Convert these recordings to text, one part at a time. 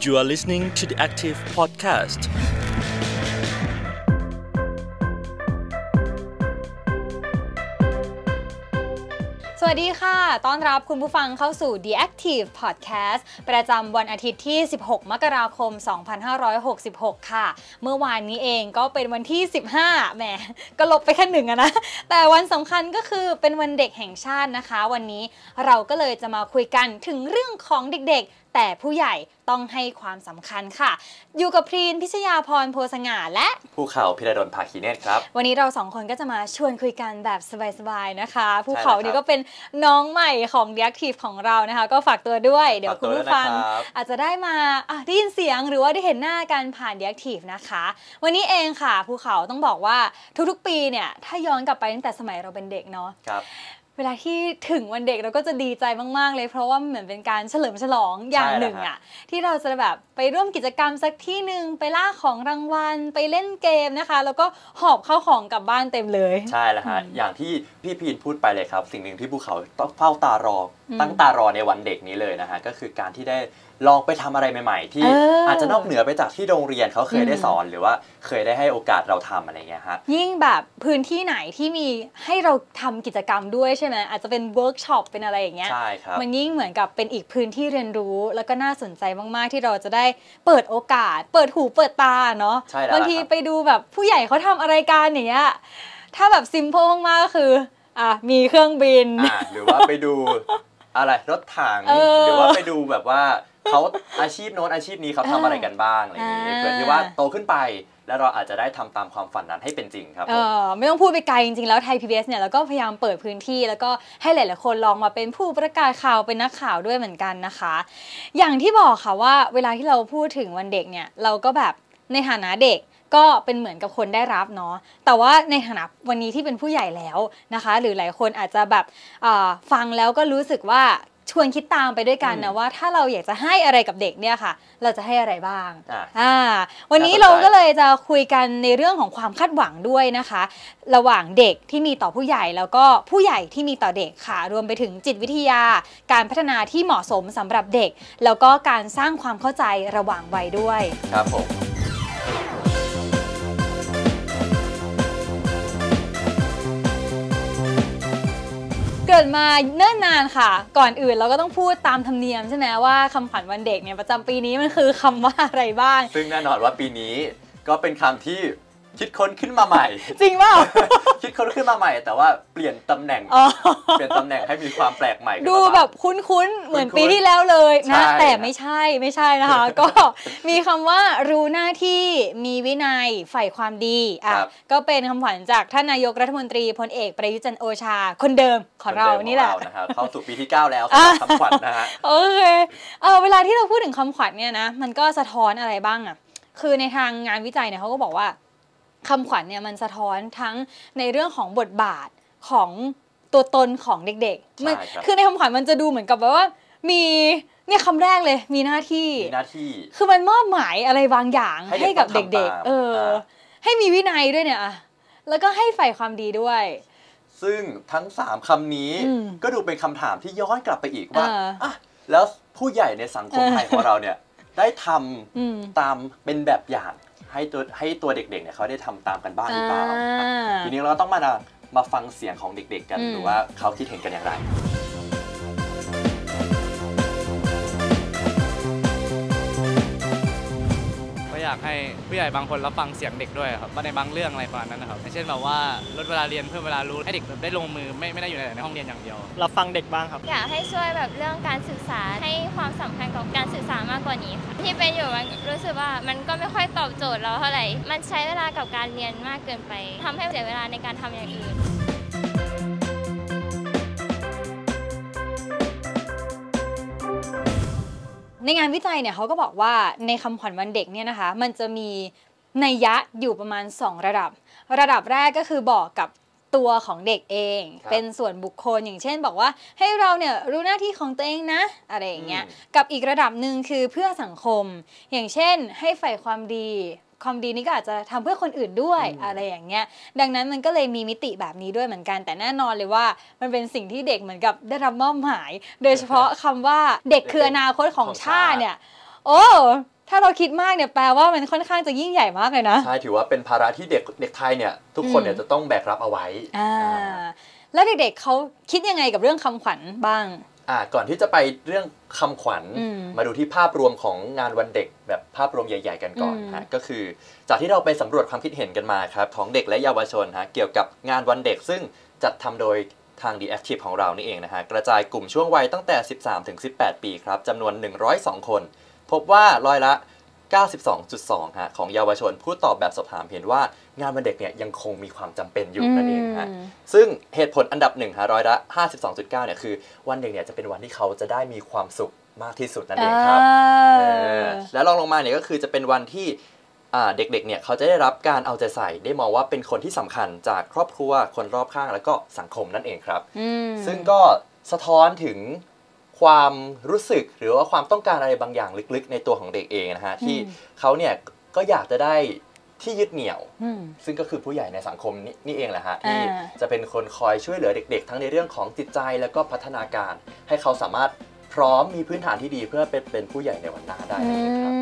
You are listening to the Active Podcast. สวัสดีค่ะต้อนรับคุณผู้ฟังเข้าสู่ The Active Podcast ประจำวันอาทิตย์ที่ 16 มกราคม 2566 ค่ะ เมื่อวานนี้เองก็เป็นวันที่ 15 แหมก็ลบไปแค่หนึ่งนะ แต่วันสำคัญก็คือเป็นวันเด็กแห่งชาตินะคะ วันนี้เราก็เลยจะมาคุยกันถึงเรื่องของเด็กๆแต่ผู้ใหญ่ต้องให้ความสำคัญค่ะอยู่กับพรีนพิชยาพรโพสง่าและภูเขาพิรดลภาคีเนตรครับวันนี้เราสองคนก็จะมาชวนคุยกันแบบสบายๆนะคะภูเขานี่ก็เป็นน้องใหม่ของ The Active ของเรานะคะก็ฝากตัวด้วยเดี๋ยวคุณผู้ฟังอาจจะได้มาได้ยินเสียงหรือว่าได้เห็นหน้ากันผ่าน The Active นะคะวันนี้เองค่ะภูเขาต้องบอกว่าทุกๆปีเนี่ยถ้าย้อนกลับไปตั้งแต่สมัยเราเป็นเด็กเนาะเวลาที่ถึงวันเด็กเราก็จะดีใจมากๆเลยเพราะว่าเหมือนเป็นการเฉลิมฉลองอย่างหนึ่งอ่ะที่เราจะแบบไปร่วมกิจกรรมสักที่นึงไปล่าของรางวัลไปเล่นเกมนะคะแล้วก็หอบข้าวของกลับบ้านเต็มเลยใช่แล้วฮะอย่างที่พี่พีนพูดไปเลยครับสิ่งหนึ่งที่ภูเขาต้องเฝ้าตารอตั้งตารอในวันเด็กนี้เลยนะฮะก็คือการที่ได้ลองไปทำอะไรใหม่ๆที่อาจจะนอกเหนือไปจากที่โรงเรียนเขาเคยได้สอนหรือว่าเคยได้ให้โอกาสเราทำอะไรเงี้ยฮะยิ่งแบบพื้นที่ไหนที่มีให้เราทำกิจกรรมด้วยใช่ไหมอาจจะเป็นเวิร์กช็อปเป็นอะไรอย่างเงี้ยใช่ครับมันยิ่งเหมือนกับเป็นอีกพื้นที่เรียนรู้แล้วก็น่าสนใจมากๆที่เราจะได้เปิดโอกาสเปิดหูเปิดตาเนาะบางทีไปดูแบบผู้ใหญ่เขาทำอะไรกันอย่างเงี้ยถ้าแบบซิมเพิลมากๆก็คือมีเครื่องบินหรือว่าไปดูอะไรรถถังหรือว่าไปดูแบบว่าเขาอาชีพโน้นอาชีพนี้เขาทำอะไรกันบ้างอะไรอย่างนี้เผื่อที่ว่าโตขึ้นไปแล้วเราอาจจะได้ทำตามความฝันนั้นให้เป็นจริงครับไม่ต้องพูดไปไกลจริงๆแล้วไทย PBS เนี่ยเราก็พยายามเปิดพื้นที่แล้วก็ให้หลายๆคนลองมาเป็นผู้ประกาศข่าวเป็นนักข่าวด้วยเหมือนกันนะคะอย่างที่บอกค่ะว่าเวลาที่เราพูดถึงวันเด็กเนี่ยเราก็แบบในฐานะเด็กก็เป็นเหมือนกับคนได้รับเนาะแต่ว่าในฐานะวันนี้ที่เป็นผู้ใหญ่แล้วนะคะหรือหลายคนอาจจะแบบฟังแล้วก็รู้สึกว่าชวนคิดตามไปด้วยกันนะว่าถ้าเราอยากจะให้อะไรกับเด็กเนี่ยค่ะเราจะให้อะไรบ้างวันนี้เราก็เลยจะคุยกันในเรื่องของความคาดหวังด้วยนะคะระหว่างเด็กที่มีต่อผู้ใหญ่แล้วก็ผู้ใหญ่ที่มีต่อเด็กค่ะรวมไปถึงจิตวิทยาการพัฒนาที่เหมาะสมสำหรับเด็กแล้วก็การสร้างความเข้าใจระหว่างวัยด้วยครับผมเกิดมาเนิ่นนานค่ะก่อนอื่นเราก็ต้องพูดตามธรรมเนียมใช่ไหมว่าคำขวัญวันเด็กเนี่ยประจำปีนี้มันคือคำว่าอะไรบ้างซึ่งแน่นอนว่าปีนี้ก็เป็นคำที่คิดค้นขึ้นมาใหม่จริงเปล่าคิดค้นขึ้นมาใหม่แต่ว่าเปลี่ยนตำแหน่งให้มีความแปลกใหม่ดูแบบคุ้นๆเหมือนปีที่แล้วเลยนะแต่ไม่ใช่นะคะก็มีคำว่ารู้หน้าที่มีวินัยใฝ่ความดีก็เป็นคำขวัญจากท่านนายกรัฐมนตรีพลเอกประยุทธ์จันทร์โอชาคนเดิมของเรานี่แหละเข้าสู่ปีที่9แล้วคำขวัญนะฮะโอเคเวลาที่เราพูดถึงคำขวัญเนี่ยนะมันก็สะท้อนอะไรบ้างคือในทางงานวิจัยเนี่ยเขาก็บอกว่าคำขวัญเนี่ยมันสะท้อนทั้งในเรื่องของบทบาทของตัวตนของเด็กๆคือในคำขวัญมันจะดูเหมือนกับว่ามีเนี่ยคำแรกเลยมีหน้าที่คือมันมอบหมายอะไรบางอย่างให้กับเด็กๆให้มีวินัยด้วยเนี่ยแล้วก็ให้ใฝ่ความดีด้วยซึ่งทั้ง3คำนี้ก็ดูเป็นคำถามที่ย้อนกลับไปอีกว่าแล้วผู้ใหญ่ในสังคมไทยของเราเนี่ยได้ทำตามเป็นแบบอย่างให้ตัวเด็กๆเนี่ยเขาได้ทำตามกันบ้างหรือเปล่าทีนี้เราต้องมาฟังเสียงของเด็กๆกันหรือว่าเขาคิดเห็นกันอย่างไรอยากให้ผู้ใหญ่บางคนรับฟังเสียงเด็กด้วยครับในบางเรื่องอะไรประมาณนั้นนะครับเช่นแบบว่าลดเวลาเรียนเพิ่มเวลารู้ให้เด็กได้ลงมือไม่ได้อยู่ในห้องเรียนอย่างเดียวรับฟังเด็กบ้างครับอยากให้ช่วยแบบเรื่องการสื่อสารให้ความสำคัญกับการสื่อสารมากกว่านี้ค่ะที่เป็นอยู่มันรู้สึกว่ามันก็ไม่ค่อยตอบโจทย์เราเท่าไหร่มันใช้เวลากับการเรียนมากเกินไปทำให้เสียเวลาในการทำอย่างอื่นในงานวิจัยเนี่ยเขาก็บอกว่าในคำขวัญวันเด็กเนี่ยนะคะมันจะมีนัยยะอยู่ประมาณ2ระดับแรกก็คือบอกกับตัวของเด็กเองเป็นส่วนบุคคลอย่างเช่นบอกว่าให้เราเนี่ยรู้หน้าที่ของตัวเองนะอะไรอย่างเงี้ยกับอีกระดับหนึ่งคือเพื่อสังคมอย่างเช่นให้ใฝ่ความดี ความดีนี้ก็อาจจะทำเพื่อคนอื่นด้วยอะไรอย่างเงี้ยดังนั้นมันก็เลยมีมิติแบบนี้ด้วยเหมือนกันแต่แน่นอนเลยว่ามันเป็นสิ่งที่เด็กเหมือนกับได้รับมอบหมายโดยเฉพาะคำว่าเด็กคืออนาคตของชาติเนี่ยโอ้ถ้าเราคิดมากเนี่ยแปลว่ามันค่อนข้างจะยิ่งใหญ่มากเลยนะใช่ถือว่าเป็นภาระที่เด็กไทยเนี่ยทุกคนเนี่ยจะต้องแบกรับเอาไว้แล้วเด็กๆเขาคิดยังไงกับเรื่องคำขวัญบ้างก่อนที่จะไปเรื่องคำขวัญมาดูที่ภาพรวมของงานวันเด็กแบบภาพรวมใหญ่ๆกันก่อนฮะก็คือจากที่เราไปสำรวจความคิดเห็นกันมาครับของเด็กและเยาวชนฮะเกี่ยวกับงานวันเด็กซึ่งจัดทำโดยทาง The Active ของเรานี่เองนะฮะกระจายกลุ่มช่วงวัยตั้งแต่ 13-18 ปีครับจำนวน102คนพบว่าร้อยละ 92.2 ฮะของเยาวชนผู้ตอบแบบสอบถามเห็นว่างานวันเด็กเนี่ยยังคงมีความจำเป็นอยู่นั่นเองฮะซึ่งเหตุผลอันดับ1ฮะร้อยละ 52.9 เนี่ยคือวันเด็กเนี่ยจะเป็นวันที่เขาจะได้มีความสุขมากที่สุดนั่นเองครับแล้วลงมาเนี่ยก็คือจะเป็นวันที่เด็กๆเนี่ยเขาจะได้รับการเอาใจใส่ได้มองว่าเป็นคนที่สำคัญจากครอบครัวคนรอบข้างแล้วก็สังคมนั่นเองครับซึ่งก็สะท้อนถึงความรู้สึกหรือว่าความต้องการอะไรบางอย่างลึกๆในตัวของเด็กเองนะฮะที่เขาเนี่ยก็อยากจะได้ที่ยึดเหนี่ยวซึ่งก็คือผู้ใหญ่ในสังคมนี่เองแหละฮะที่จะเป็นคนคอยช่วยเหลือเด็กๆทั้งในเรื่องของจิตใจแล้วก็พัฒนาการให้เขาสามารถพร้อมมีพื้นฐานที่ดีเพื่อเป็นผู้ใหญ่ในวันหน้าได้นะครับ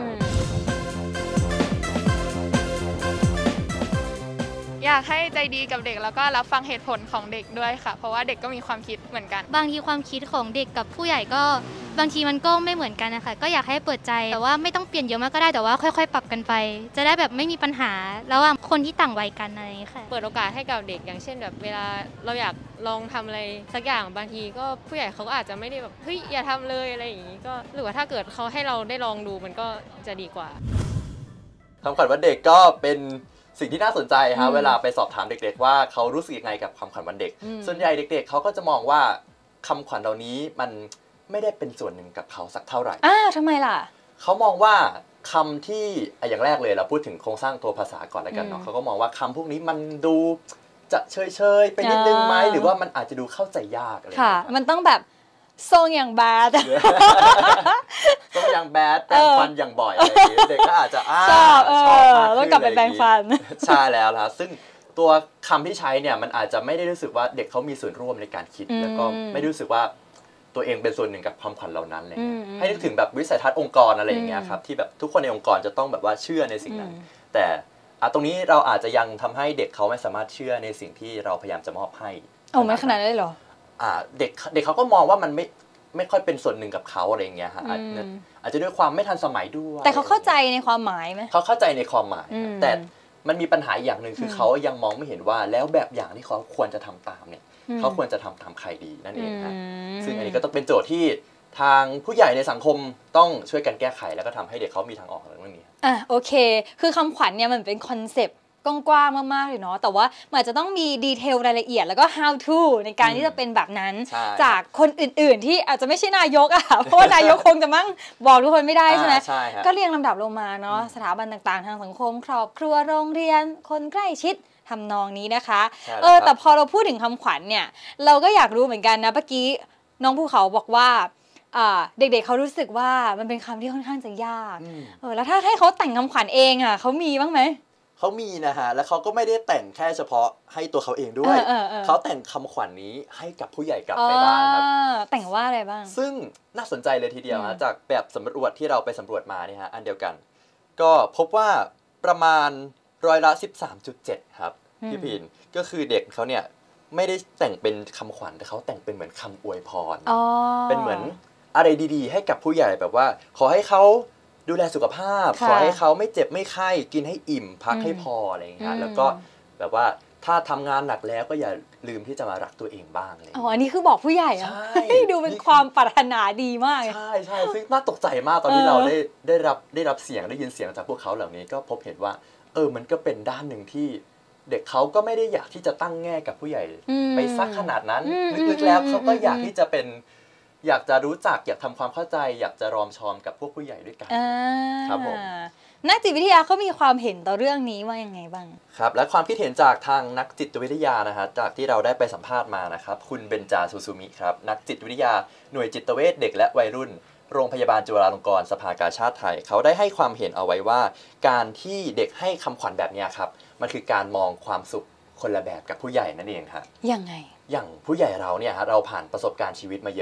อยากให้ใจดีกับเด็กแล้วก็รับฟังเหตุผลของเด็กด้วยค่ะเพราะว่าเด็กก็มีความคิดเหมือนกันบางทีความคิดของเด็กกับผู้ใหญ่ก็บางทีมันก็ไม่เหมือนกันนะคะก็อยากให้เปิดใจแต่ว่าไม่ต้องเปลี่ยนเยอะมากก็ได้แต่ว่าค่อยๆปรับกันไปจะได้แบบไม่มีปัญหาระหว่างคนที่ต่างวัยกันอะไรอย่างนี้ค่ะเปิดโอกาสให้กับเด็กอย่างเช่นแบบเวลาเราอยากลองทำอะไรสักอย่างบางทีก็ผู้ใหญ่เขาก็อาจจะไม่ได้แบบเฮ้ยอย่าทำเลยอะไรอย่างนี้ก็หรือว่าถ้าเกิดเขาให้เราได้ลองดูมันก็จะดีกว่าคำขวัญวันเด็กก็เป็นสิ่งที่น่าสนใจฮะเวลาไปสอบถามเด็กๆว่าเขารู้สึกยังไงกับคำขวัญวันเด็กส่วนใหญ่เด็กๆเขาก็จะมองว่าคำขวัญเหล่านี้มันไม่ได้เป็นส่วนหนึ่งกับเขาสักเท่าไหร่ทำไมล่ะเขามองว่าคำที่อย่างแรกเลยเราพูดถึงโครงสร้างตัวภาษาก่อนแล้วกันเนาะเขาก็มองว่าคำพวกนี้มันดูจะเฉยๆไปนิดนึงไหมหรือว่ามันอาจจะดูเข้าใจยากอะไรค่ะมันต้องแบบทรงอย่างแบดทรงอย่างแบดแปรงฟันอย่างบ่อยอะไรอย่างเงี้ยเด็กก็อาจจะชอบมากแล้วกลับไปแปรงฟันใช่แล้วนะซึ่งตัวคำที่ใช้เนี่ยมันอาจจะไม่ได้รู้สึกว่าเด็กเขามีส่วนร่วมในการคิดแล้วก็ไม่รู้สึกว่าตัวเองเป็นส่วนหนึ่งกับความขวัญเหล่านั้นเลยให้นึกถึงแบบวิสัยทัศน์องค์กรอะไรอย่างเงี้ยครับที่แบบทุกคนในองค์กรจะต้องแบบว่าเชื่อในสิ่งนั้นแต่ตรงนี้เราอาจจะยังทำให้เด็กเขาไม่สามารถเชื่อในสิ่งที่เราพยายามจะมอบให้ไม่ขนาดนั้นเลยเหรอเด็กเขาก็มองว่ามันไม่ค่อยเป็นส่วนหนึ่งกับเขาอะไรอย่างเงี้ยฮะอาจจะด้วยความไม่ทันสมัยด้วยแต่เขาเข้าใจในความหมายไหมเขาเข้าใจในความหมายแต่มันมีปัญหาอย่างหนึ่งคือเขายังมองไม่เห็นว่าแล้วแบบอย่างที่เขาควรจะทำตามเนี่ยเขาควรจะทำตามใครดีนั่นเองฮะซึ่งอันนี้ก็ต้องเป็นโจทย์ที่ทางผู้ใหญ่ในสังคมต้องช่วยกันแก้ไขแล้วก็ทำให้เด็กเขามีทางออกในเรื่องนี้โอเคคือคำขวัญเนี่ยมันเป็นคอนเซปต์กว้างๆมากๆเลยเนาะแต่ว่ามันอาจจะต้องมีดีเทลรายละเอียดแล้วก็ how to ในการที่จะเป็นแบบนั้นจากคนอื่นๆที่อาจจะไม่ใช่นายกเพราะว่านายกคงจะมั่งบอกทุกคนไม่ได้ใช่ไหมก็เรียงลำดับลงมาเนาะสถาบันต่างๆทางสังคมครอบครัวโรงเรียนคนใกล้ชิดทำนองนี้นะคะแต่พอเราพูดถึงคำขวัญเนี่ยเราก็อยากรู้เหมือนกันนะเมื่อกี้น้องภูเขาบอกว่าเด็กๆเขารู้สึกว่ามันเป็นคำที่ค่อนข้างจะยากแล้วถ้าให้เขาแต่งคำขวัญเองเขามีบ้างไหมเขามีนะฮะแล้วเขาก็ไม่ได้แต่งแค่เฉพาะให้ตัวเขาเองด้วยเขาแต่งคำขวัญนี้ให้กับผู้ใหญ่กลับไปบ้างครับแต่งว่าอะไรบ้างซึ่งน่าสนใจเลยทีเดียวนะจากแบบสำรวจที่เราไปสำรวจมาเนี่ยฮะอันเดียวกันก็พบว่าประมาณร้อยละ 13.7 ครับพี่พินก็คือเด็กเขาเนี่ยไม่ได้แต่งเป็นคำขวัญแต่เขาแต่งเป็นเหมือนคำอวยพรเป็นเหมือนอะไรดีๆให้กับผู้ใหญ่แบบว่าขอให้เขาดูแลสุขภาพขอให้เขาไม่เจ็บไม่ไข้กินให้อิ่มพักให้พออะไรอย่างเงี้ยแล้วก็แบบว่าถ้าทำงานหนักแล้วก็อย่าลืมที่จะมารักตัวเองบ้างเลยอันนี้คือบอกผู้ใหญ่ใช่ดูเป็นความปรารถนาดีมากใช่ใช่ซึ่งน่าตกใจมากตอนที่เราได้รับเสียงได้ยินเสียงจากพวกเขาเหล่านี้ก็พบเห็นว่ามันก็เป็นด้านหนึ่งที่เด็กเขาก็ไม่ได้อยากที่จะตั้งแง่กับผู้ใหญ่ไปซักขนาดนั้นลึกๆแล้วเขาก็อยากที่จะเป็นอยากจะรู้จักอยากทำความเข้าใจอยากจะรอมชอมกับพวกผู้ใหญ่ด้วยกันครับผมนักจิตวิทยาเขามีความเห็นต่อเรื่องนี้ว่ายังไงบ้างครับและความคิดเห็นจากทางนักจิตวิทยานะฮะจากที่เราได้ไปสัมภาษณ์มานะครับคุณเบญจาซูซูมิครับนักจิตวิทยาหน่วยจิตเวชเด็กและวัยรุ่นโรงพยาบาลจุฬาลงกรณ์สภากาชาดไทยเขาได้ให้ความเห็นเอาไว้ว่าการที่เด็กให้คำขวัญแบบนี้ครับมันคือการมองความสุขคนละแบบกับผู้ใหญ่นั่นเองครับยังไงอย่างผู้ใหญ่เราเนี่ยฮะเราผ่านประสบการณ์ชีวิตมาเยอะ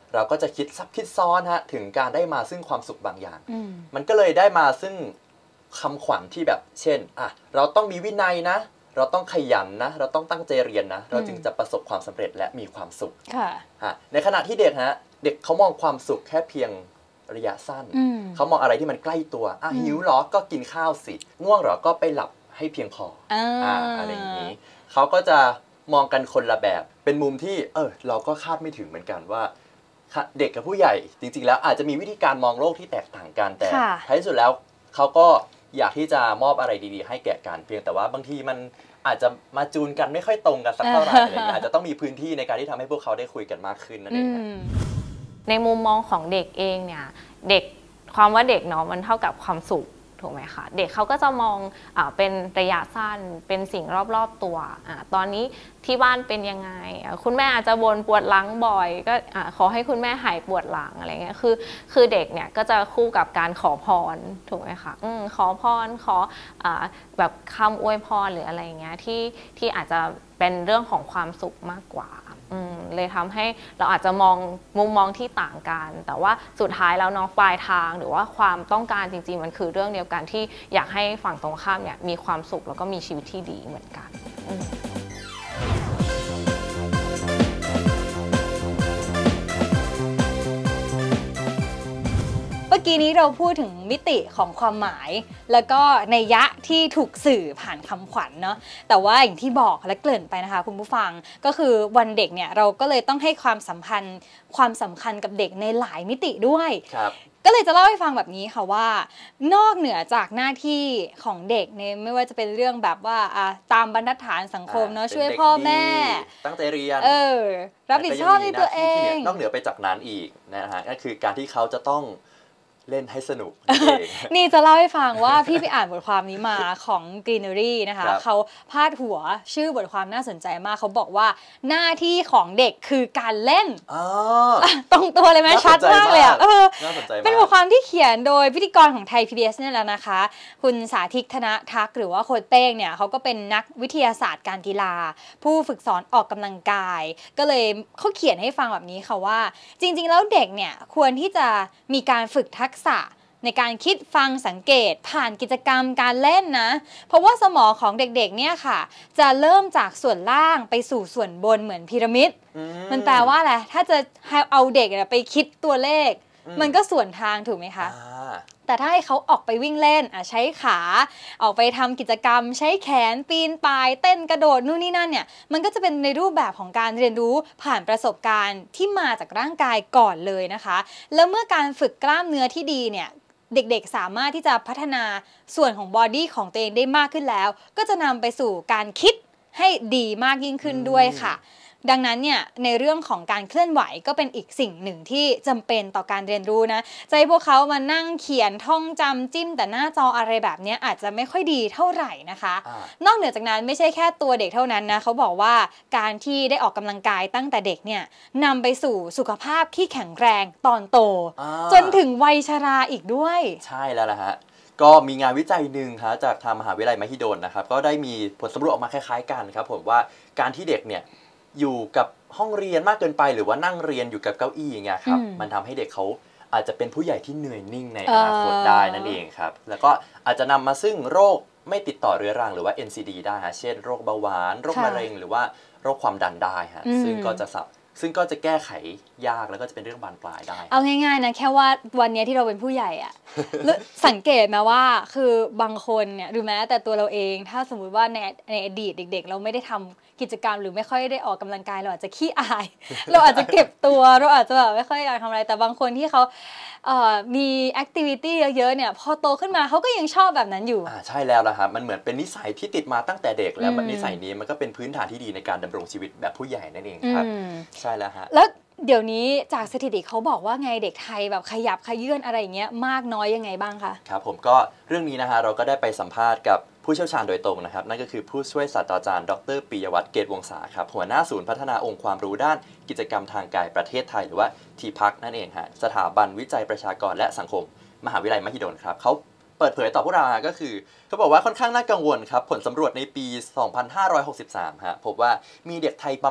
เราก็จะคิดซับคิดซ้อนฮะถึงการได้มาซึ่งความสุขบางอย่างมันก็เลยได้มาซึ่งคำขวัญที่แบบเช่นเราต้องมีวินัยนะเราต้องขยันนะเราต้องตั้งใจเรียนนะเราจึงจะประสบความสำเร็จและมีความสุขในขณะที่เด็กเขามองความสุขแค่เพียงระยะสั้นเขามองอะไรที่มันใกล้ตัวหิวหรอก็กินข้าวสิง่วงหรอก็ไปหลับให้เพียงพออะไรอย่างนี้เขาก็จะมองกันคนละแบบเป็นมุมที่เราก็คาดไม่ถึงเหมือนกันว่าเด็กกับผู้ใหญ่จริงๆแล้วอาจจะมีวิธีการมองโลกที่แตกต่างกันแต่ท้ายสุดแล้วเขาก็อยากที่จะมอบอะไรดีๆให้แก่กันเพียงแต่ว่าบางทีมันอาจจะมาจูนกันไม่ค่อยตรงกันสักเท่าไหร่อะไรเงี้ยอาจจะต้องมีพื้นที่ในการที่ทำให้พวกเขาได้คุยกันมากขึ้นนั่นเองในมุมมองของเด็กเองเนี่ยเด็กความว่าเด็กเนาะมันเท่ากับความสุขถูกไหมคะเด็กเขาก็จะมองเป็นระยะสั้นเป็นสิ่งรอบๆตัวตอนนี้ที่บ้านเป็นยังไงคุณแม่อาจจะบ่นปวดหลังบ่อยก็ขอให้คุณแม่หายปวดหลังอะไรเงี้ยคือเด็กเนี่ยก็จะคู่กับการขอพรถูกไหมคะขอพรขอแบบคำอวยพรหรืออะไรเงี้ยที่อาจจะเป็นเรื่องของความสุขมากกว่าเลยทำให้เราอาจจะมองมุมมองที่ต่างกันแต่ว่าสุดท้ายแล้วเนาะปลายทางหรือว่าความต้องการจริงๆมันคือเรื่องเดียวกันที่อยากให้ฝั่งตรงข้ามเนี่ยมีความสุขแล้วก็มีชีวิตที่ดีเหมือนกันเมื่อกี้นี้เราพูดถึงมิติของความหมายแล้วก็นัยยะที่ถูกสื่อผ่านคำขวัญเนาะแต่ว่าอย่างที่บอกและเกริ่นไปนะคะคุณผู้ฟังก็คือวันเด็กเนี่ยเราก็เลยต้องให้ความสำคัญกับเด็กในหลายมิติด้วยก็เลยจะเล่าให้ฟังแบบนี้ค่ะว่านอกเหนือจากหน้าที่ของเด็กเนี่ยไม่ว่าจะเป็นเรื่องแบบว่าตามบรรทัดฐานสังคมเนาะช่วยพ่อแม่ตั้งใจเรียนรับผิดชอบในตัวเองนอกเหนือไปจากนั้นอีกนะฮะก็คือการที่เขาจะต้องเล่นให้สนุกนี่จะเล่าให้ฟังว่าพี่ไปอ่านบทความนี้มาของ Greenery นะคะเขาพาดหัวชื่อบทความน่าสนใจมากเขาบอกว่าหน้าที่ของเด็กคือการเล่นตรงตัวเลยไหมชัดมากเลยเป็นบทความที่เขียนโดยพิธีกรของไทย PBS เนี่ยแหละนะคะคุณสาธิตธนทักษ์หรือว่าโค้ชเป้งเนี่ยเขาก็เป็นนักวิทยาศาสตร์การกีฬาผู้ฝึกสอนออกกำลังกายก็เลยเขาเขียนให้ฟังแบบนี้ค่ะว่าจริงๆแล้วเด็กเนี่ยควรที่จะมีการฝึกทักษะในการคิดฟังสังเกตผ่านกิจกรรมการเล่นนะเพราะว่าสมองของเด็กๆเนี่ยค่ะจะเริ่มจากส่วนล่างไปสู่ส่วนบนเหมือนพีระมิดมันแปลว่าอะไรถ้าจะเอาเด็กไปคิดตัวเลขมันก็ส่วนทางถูกไหมคะแต่ถ้าให้เขาออกไปวิ่งเล่นใช้ขาออกไปทำกิจกรรมใช้แขนปีนป่ายเต้นกระโดดนู่นนี่นั่นเนี่ยมันก็จะเป็นในรูปแบบของการเรียนรู้ผ่านประสบการณ์ที่มาจากร่างกายก่อนเลยนะคะแล้วเมื่อการฝึกกล้ามเนื้อที่ดีเนี่ยเด็กๆสามารถที่จะพัฒนาส่วนของบอดี้ของตัวเองได้มากขึ้นแล้วก็จะนำไปสู่การคิดให้ดีมากยิ่งขึ้นด้วยค่ะดังนั้นเนี่ยในเรื่องของการเคลื่อนไหวก็เป็นอีกสิ่งหนึ่งที่จำเป็นต่อการเรียนรู้นะจะให้พวกเขามานั่งเขียนท่องจำจิ้มแต่หน้าจออะไรแบบนี้อาจจะไม่ค่อยดีเท่าไหร่นะคะนอกเหนือจากนั้นไม่ใช่แค่ตัวเด็กเท่านั้นนะเขาบอกว่าการที่ได้ออกกำลังกายตั้งแต่เด็กเนี่ยนำไปสู่สุขภาพที่แข็งแรงตอนโตจนถึงวัยชราอีกด้วยใช่แล้วนะฮะก็มีงานวิจัยหนึ่งฮะจากทางมหาวิทยาลัยมหิดลนะครับก็ได้มีผลสำรวจออกมาคล้ายๆกันครับผมว่าการที่เด็กเนี่ยอยู่กับห้องเรียนมากเกินไปหรือว่านั่งเรียนอยู่กับเก้าอี้อย่างเงี้ยครับมันทำให้เด็กเขาอาจจะเป็นผู้ใหญ่ที่เหนื่อยนิ่งในอนาคตได้นั่นเองครับแล้วก็อาจจะนำมาซึ่งโรคไม่ติดต่อเรื้อรังหรือว่า NCD ได้ฮะเช่นโรคเบาหวานโรคมะเร็งหรือว่าโรคความดันได้ฮะซึ่งก็จะแก้ไขยากแล้วก็จะเป็นเรื่องบานปลายได้เอาง่ายๆนะแค่ว่าวันนี้ที่เราเป็นผู้ใหญ่อะ สังเกตมาว่าคือบางคนเนี่ยหรือแม้แต่ตัวเราเองถ้าสมมุติว่าในอดีตเด็กๆเราไม่ได้ทำกิจกรรมหรือไม่ค่อยได้ออกกำลังกายเราอาจจะขี้อาย เราอาจจะเก็บตัวเราอาจจะแบบไม่ค่อยอยากทำอะไรแต่บางคนที่เขามีแอคทิวิตี้เยอะๆเนี่ยพอโตขึ้นมาเขาก็ยังชอบแบบนั้นอยู่ใช่แล้วนะครับมันเหมือนเป็นนิสัยที่ติดมาตั้งแต่เด็กแล้วนิสัยนี้มันก็เป็นพื้นฐานที่ดีในการดำรงชีวิตแบบผู้ใหญ่นั่นเองครับใช่แล้วฮะแล้วเดี๋ยวนี้จากสถิติเขาบอกว่าไงเด็กไทยแบบขยับขยื่นอะไรอย่างเงี้ยมากน้อยยังไงบ้างคะครับผมก็เรื่องนี้นะฮะเราก็ได้ไปสัมภาษณ์กับผู้เชี่ยวชาญโดยตรงนะครับนั่นก็คือผู้ช่วยศาสตราจารย์ดร.ปิยวัฒน์เกตวงศาครับหัวหน้าศูนย์พัฒนาองค์ความรู้ด้านกิจกรรมทางกายประเทศไทยหรือว่าทีพักนั่นเองฮะสถาบันวิจัยประชากรและสังคมมหาวิทยาลัยมหิดลครับเขาเปิดเผยต่อพวกเราก็คือเขาบอกว่าค่อนข้างน่ากังวลครับผลสำรวจในปี 2563 ฮะพบว่ามีเด็กไทยประมาณ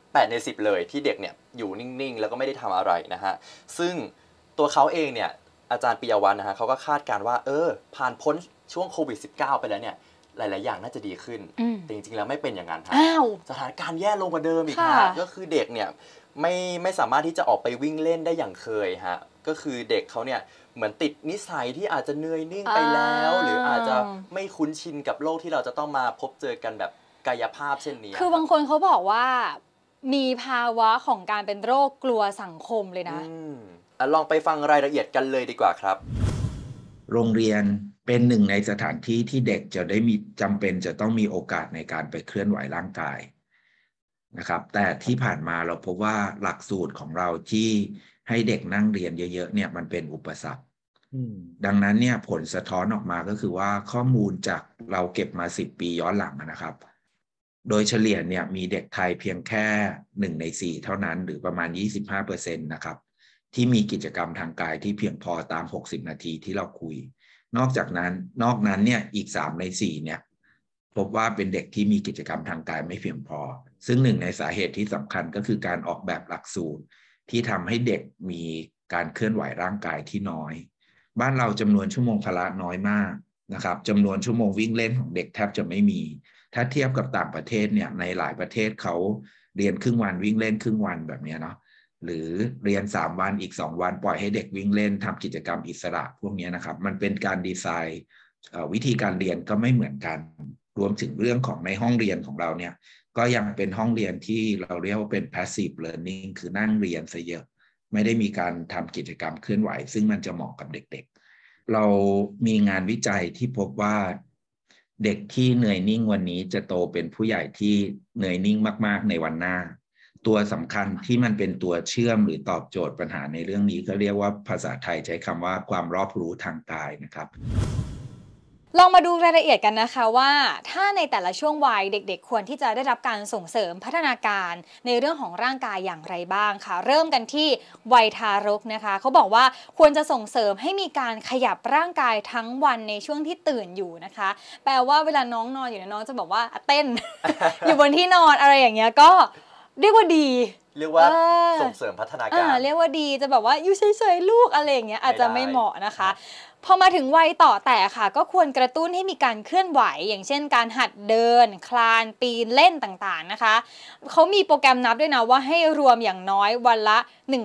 8 ใน 10เลยที่เด็กเนี่ยอยู่นิ่งๆแล้วก็ไม่ได้ทำอะไรนะฮะซึ่งตัวเขาเองเนี่ยอาจารย์ปิยวัฒน์นะฮะเขาก็คาดการณ์ว่าผ่านพ้นช่วงโควิด -19 ไปแล้วเนี่ยหลายๆอย่างน่าจะดีขึ้นแต่จริงๆแล้วไม่เป็นอย่างนั้นฮะสถานการณ์แย่ลงกว่าเดิมอีกฮะก็คือเด็กเนี่ยไม่สามารถที่จะออกไปวิ่งเล่นได้อย่างเคยฮะก็คือเด็กเขาเนี่ยเหมือนติดนิสัยที่อาจจะเหนื่อยนิ่งไปแล้วหรืออาจจะไม่คุ้นชินกับโลกที่เราจะต้องมาพบเจอกันแบบกายภาพเช่นนี้คือบางคนเขาบอกว่ามีภาวะของการเป็นโรคกลัวสังคมเลยนะลองไปฟังรายละเอียดกันเลยดีกว่าครับโรงเรียนเป็นหนึ่งในสถานที่ที่เด็กจะได้มีจำเป็นจะต้องมีโอกาสในการไปเคลื่อนไหวร่างกายนะครับแต่ที่ผ่านมาเราพบว่าหลักสูตรของเราที่ให้เด็กนั่งเรียนเยอะๆเนี่ยมันเป็นอุปสรรคดังนั้นเนี่ยผลสะท้อนออกมาก็คือว่าข้อมูลจากเราเก็บมา10 ปีย้อนหลังนะครับโดยเฉลี่ยเนี่ยมีเด็กไทยเพียงแค่1 ใน 4เท่านั้นหรือประมาณ 25% นะครับที่มีกิจกรรมทางกายที่เพียงพอตาม60 นาทีที่เราคุยนอกนั้นเนี่ยอีก3 ใน 4เนี่ยพบว่าเป็นเด็กที่มีกิจกรรมทางกายไม่เพียงพอซึ่งหนึ่งในสาเหตุที่สำคัญก็คือการออกแบบหลักสูตรที่ทำให้เด็กมีการเคลื่อนไหวร่างกายที่น้อยบ้านเราจำนวนชั่วโมงพละน้อยมากนะครับจำนวนชั่วโมงวิ่งเล่นของเด็กแทบจะไม่มีถ้าเทียบกับต่างประเทศเนี่ยในหลายประเทศเขาเรียนครึ่งวันวิ่งเล่นครึ่งวันแบบนี้เนาะหรือเรียน3 วันอีก2 วันปล่อยให้เด็กวิ่งเล่นทำกิจกรรมอิสระพวกนี้นะครับมันเป็นการดีไซน์วิธีการเรียนก็ไม่เหมือนกันรวมถึงเรื่องของในห้องเรียนของเราเนี่ยก็ยังเป็นห้องเรียนที่เราเรียกว่าเป็น passive learning คือนั่งเรียนซะเยอะไม่ได้มีการทำกิจกรรมเคลื่อนไหวซึ่งมันจะเหมาะกับเด็กๆเรามีงานวิจัยที่พบว่าเด็กที่เหนื่อยนิ่งวันนี้จะโตเป็นผู้ใหญ่ที่เหนื่อยนิ่งมากๆในวันหน้าตัวสำคัญที่มันเป็นตัวเชื่อมหรือตอบโจทย์ปัญหาในเรื่องนี้ก็เรียกว่าภาษาไทยใช้คำว่าความรอบรู้ทางกายนะครับลองมาดูรายละเอียดกันนะคะว่าถ้าในแต่ละช่วงวัยเด็กๆควรที่จะได้รับการส่งเสริมพัฒนาการในเรื่องของร่างกายอย่างไรบ้างค่ะเริ่มกันที่วัยทารกนะคะเขาบอกว่าควรจะส่งเสริมให้มีการขยับร่างกายทั้งวันในช่วงที่ตื่นอยู่นะคะแปลว่าเวลาน้องนอนอยู่น้องจะบอกว่าเต้น อยู่บนที่นอนอะไรอย่างเงี้ยก็เรียกว่าดีเรียกว่าส่งเสริมพัฒนาการเรียกว่าดีจะแบบว่าอยู่เฉยๆลูกอะไรอย่างเงี้ยอาจจะไม่เหมาะนะคะพอมาถึงวัยต่อแต่ค่ะก็ควรกระตุ้นให้มีการเคลื่อนไหวอย่างเช่นการหัดเดินคลานปีนเล่นต่างๆนะคะเขามีโปรแกรมนับด้วยนะว่าให้รวมอย่างน้อยวันละ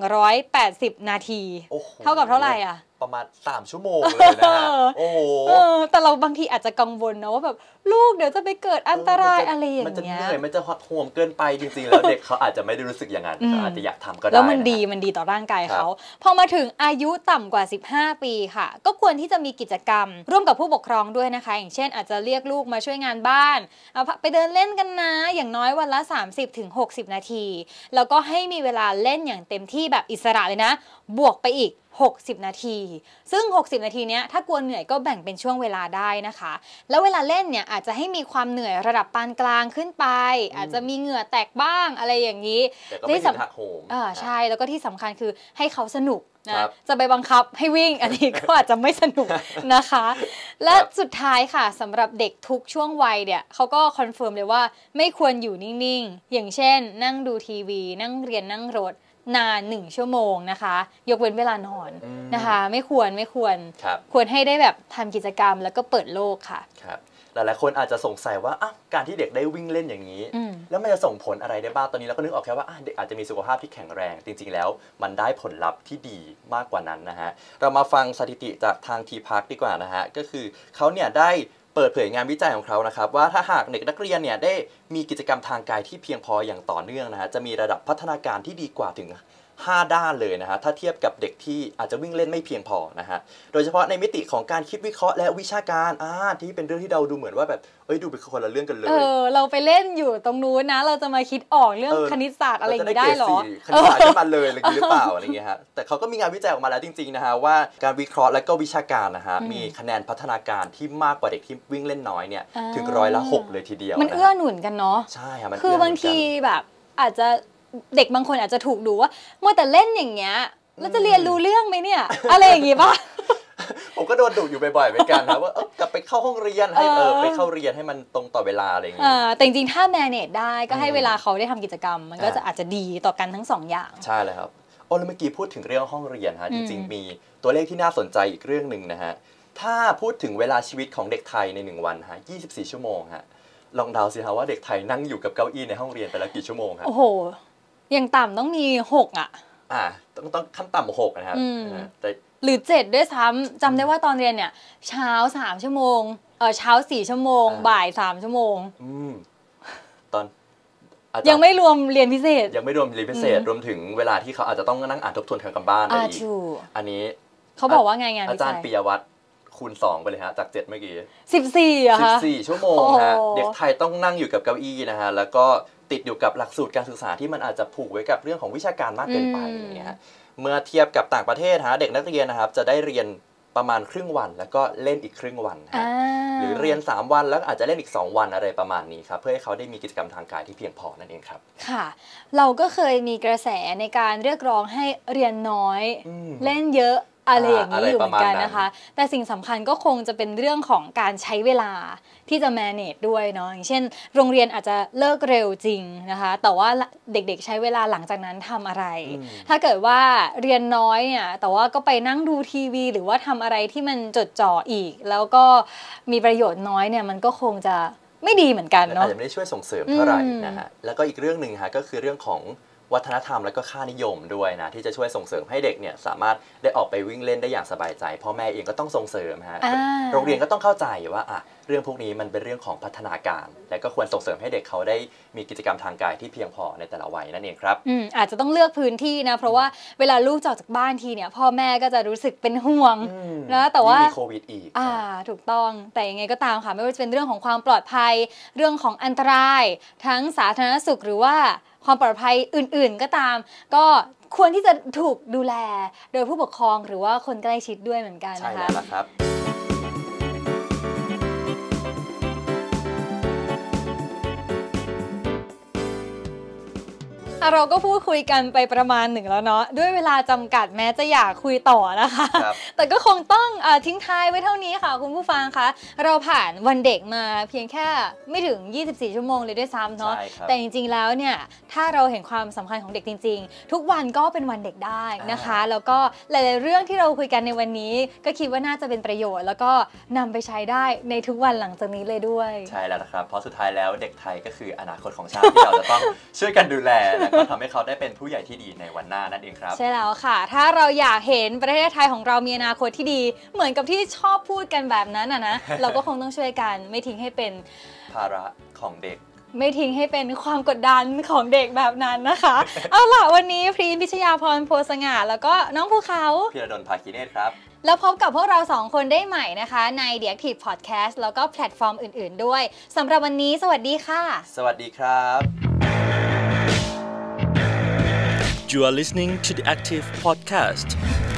180 นาทีเท่ากับเท่าไหร่อ่ะประมาณ3 ชั่วโมงเลยนะโอ้โหแต่เราบางทีอาจจะกังวลนะว่าแบบลูกเดี๋ยวจะไปเกิดอันตรายอะไรอย่างเงี้ยมันจะเหนื่อยมันจะห่วงเกินไปจริงๆแล้วเด็กเขาอาจจะไม่ได้รู้สึกอย่างนั้นเขาอาจจะอยากทำก็ได้แล้วมันดีต่อร่างกายเขาพอมาถึงอายุต่ำกว่า15 ปีค่ะก็ควรที่จะมีกิจกรรมร่วมกับผู้ปกครองด้วยนะคะอย่างเช่นอาจจะเรียกลูกมาช่วยงานบ้านไปเดินเล่นกันนะอย่างน้อยวันละ30-60 นาทีแล้วก็ให้มีเวลาเล่นอย่างเต็มที่แบบอิสระเลยนะบวกไปอีก60 นาทีซึ่ง60 นาทีเนี้ยถ้ากลัวเหนื่อยก็แบ่งเป็นช่วงเวลาได้นะคะแล้วเวลาเล่นเนี่ยอาจจะให้มีความเหนื่อยระดับปานกลางขึ้นไปอาจจะมีเหงื่อแตกบ้างอะไรอย่างนี้แต่ก็ไม่ถึงหักโหมใช่แล้วก็ที่สำคัญคือให้เขาสนุกนะจะไปบังคับให้วิ่งอันนี้ก็อาจจะไม่สนุกนะคะและสุดท้ายค่ะสำหรับเด็กทุกช่วงวัยเนี่ยเขาก็คอนเฟิร์มเลยว่าไม่ควรอยู่นิ่งๆอย่างเช่นนั่งดูทีวีนั่งเรียนนั่งรถนาน1 ชั่วโมงนะคะยกเว้นเวลานอนนะคะไม่ควรควรให้ได้แบบทำกิจกรรมแล้วก็เปิดโลกค่ะครับหลายๆคนอาจจะสงสัยว่าการที่เด็กได้วิ่งเล่นอย่างนี้แล้วมันจะส่งผลอะไรได้บ้างตอนนี้เราก็นึกออกแค่ว่าเด็กอาจจะมีสุขภาพที่แข็งแรงจริงๆแล้วมันได้ผลลัพธ์ที่ดีมากกว่านั้นนะฮะเรามาฟังสถิติจากทางทีพักดีกว่านะฮะก็คือเขาเนี่ยได้เปิดเผยงานวิจัยของเขานะครับว่าถ้าหากเด็กนักเรียนเนี่ยได้มีกิจกรรมทางกายที่เพียงพออย่างต่อเนื่องนะฮะจะมีระดับพัฒนาการที่ดีกว่าถึง5 ด้านเลยนะฮะถ้าเทียบกับเด็กที่อาจจะวิ่งเล่นไม่เพียงพอนะฮะโดยเฉพาะในมิติของการคิดวิเคราะห์และวิชาการที่เป็นเรื่องที่เราดูเหมือนว่าแบบดูเป็นคนละเรื่องกันเลยเราไปเล่นอยู่ตรงนู้นนะเราจะมาคิดออกเรื่องคณิตศาสตร์อะไรอย่างนี้ได้หรอคณิตศาสตร์ขึ้นมาเลยอะไรอย่างนี้หรือเปล่าอะไรอย่างเงี้ยฮะแต่เขาก็มีงานวิจัยออกมาแล้วจริงๆนะฮะว่าการวิเคราะห์และก็วิชาการนะฮะมีคะแนนพัฒนาการที่มากกว่าเด็กที่วิ่งเล่นน้อยเนี่ยถึง6%เลยทีเดียวมันเอื้อหนุนกันเนาะใช่ครับคือบางทีแบบอาจจะเด็กบางคนอาจจะถูกดูว่ามัวแต่เล่นอย่างเงี้ยแล้วจะเรียนรู้เรื่องไหมเนี่ยอะไรอย่างงี้ป่ะผมผมก็โดนดุอยู่บ่อยๆเหมือนกันนะว่ากลับไปเข้าห้องเรียนให้ไปเข้าเรียนให้มันตรงต่อเวลาอะไรอย่างเงี้ยแต่จริงๆถ้า manage ได้ก็ให้เวลาเขาได้ทำกิจกรรมมันก็จะอาจจะดีต่อกันทั้ง2อย่างใช่เลยครับแล้วเมื่อกี้พูดถึงเรื่องห้องเรียนฮะจริงๆมีตัวเลขที่น่าสนใจอีกเรื่องหนึ่งนะฮะถ้าพูดถึงเวลาชีวิตของเด็กไทยใน1วันฮะ24ชั่วโมงฮะลองเดาสิฮะว่าเด็กไทยนั่งอยู่กับเก้าอี้ในห้องเรียนไปแล้วกี่ชั่วโมงครับโอ้โหอย่างต่ำต้องมี6 ต้องขั้นต่ำ6นะครับแต่หรือ7ด้วยซ้ำจำได้ว่าตอนเรียนเนี่ยเช้า3ชั่วโมงเช้า4ชั่วโมงบ่าย3ชั่วโมงตอนยังไม่รวมเรียนพิเศษยังไม่รวมเรียนพิเศษรวมถึงเวลาที่เขาอาจจะต้องนั่งอ่านทบทวนคำบ้านอะไรอีกอันนี้เขาบอกว่าไงงานอาจารย์ปิยวัฒน์คูณ2ไปเลยฮะจาก7เมื่อกี้ 14อะคะ 14ชั่วโมงฮะเด็กไทยต้องนั่งอยู่กับเก้าอี้นะฮะแล้วก็ติดอยู่กับหลักสูตรการศึกษาที่มันอาจจะผูกไว้กับเรื่องของวิชาการมากเกินไปอย่างเงี้ยเมื่อเทียบกับต่างประเทศฮะเด็กนักเรียนนะครับจะได้เรียนประมาณครึ่งวันแล้วก็เล่นอีกครึ่งวันฮะหรือเรียน3วันแล้วอาจจะเล่นอีก2วันอะไรประมาณนี้ครับเพื่อให้เขาได้มีกิจกรรมทางกายที่เพียงพอนั่นเองครับค่ะเราก็เคยมีกระแสในการเรียกร้องให้เรียนน้อยเล่นเยอะอะไรอย่างนี้อยู่เหมือนกันนะคะแต่สิ่งสำคัญก็คงจะเป็นเรื่องของการใช้เวลาที่จะ manage ด้วยเนาะอย่างเช่นโรงเรียนอาจจะเลิกเร็วจริงนะคะแต่ว่าเด็กๆใช้เวลาหลังจากนั้นทำอะไรถ้าเกิดว่าเรียนน้อยเนี่ยแต่ว่าก็ไปนั่งดูทีวีหรือว่าทำอะไรที่มันจดจ่ออีกแล้วก็มีประโยชน์น้อยเนี่ยมันก็คงจะไม่ดีเหมือนกันเนาะอาจจะไม่ได้ช่วยส่งเสริมเท่าไหร่นะฮะแล้วก็อีกเรื่องหนึ่งฮะก็คือเรื่องของวัฒนธรรมและก็ค่านิยมด้วยนะที่จะช่วยส่งเสริมให้เด็กเนี่ยสามารถได้ออกไปวิ่งเล่นได้อย่างสบายใจพ่อแม่เองก็ต้องส่งเสริมฮะโรงเรียนก็ต้องเข้าใจว่าเรื่องพวกนี้มันเป็นเรื่องของพัฒนาการและก็ควรส่งเสริมให้เด็กเขาได้มีกิจกรรมทางกายที่เพียงพอในแต่ละวัยนั่นเองครับอาจจะต้องเลือกพื้นที่นะเพราะว่าเวลาลูกออกจากบ้านทีเนี่ยพ่อแม่ก็จะรู้สึกเป็นห่วงนะแต่ว่ามีโควิดอีกถูกต้องแต่ยังไงก็ตามค่ะไม่ว่าจะเป็นเรื่องของความปลอดภัยเรื่องของอันตรายทั้งสาธารณสุขหรือว่าความปลอดภัยอื่นๆก็ตามก็ควรที่จะถูกดูแลโดยผู้ปกครองหรือว่าคนใกล้ชิดด้วยเหมือนกันนะคะใช่แล้วล่ะครับเราก็พูดคุยกันไปประมาณหนึ่งแล้วเนาะด้วยเวลาจำกัดแม้จะอยากคุยต่อนะคะแต่ก็คงต้องทิ้งท้ายไว้เท่านี้ค่ะคุณผู้ฟังคะเราผ่านวันเด็กมาเพียงแค่ไม่ถึง24ชั่วโมงเลยด้วยซ้ำเนาะแต่จริงๆแล้วเนี่ยถ้าเราเห็นความสำคัญของเด็กจริงๆทุกวันก็เป็นวันเด็กได้นะคะแล้วก็หลายๆเรื่องที่เราคุยกันในวันนี้ก็คิดว่าน่าจะเป็นประโยชน์แล้วก็นำไปใช้ได้ในทุกวันหลังจากนี้เลยด้วยใช่แล้วนะครับเพราะสุดท้ายแล้วเด็กไทยก็คืออนาคตของชาติที่เราจะต้องช่วยกันดูแลก็ทำให้เขาได้เป็นผู้ใหญ่ที่ดีในวันหน้านั่นเองครับใช่แล้วค่ะถ้าเราอยากเห็นประเทศไทยของเรามีอนาคตที่ดีเหมือนกับที่ชอบพูดกันแบบนั้นนะเราก็คงต้องช่วยกันไม่ทิ้งให้เป็นภาระของเด็กไม่ทิ้งให้เป็นความกดดันของเด็กแบบนั้นนะคะเอาล่ะวันนี้พรีมพิชยาพรโพสง่าแล้วก็น้องภูเขาพีระดลภาคีเนตรครับแล้วพบกับพวกเรา2คนได้ใหม่นะคะใน The Active Podcast แล้วก็แพลตฟอร์มอื่นๆด้วยสำหรับวันนี้สวัสดีค่ะสวัสดีครับ You are listening to the Active Podcast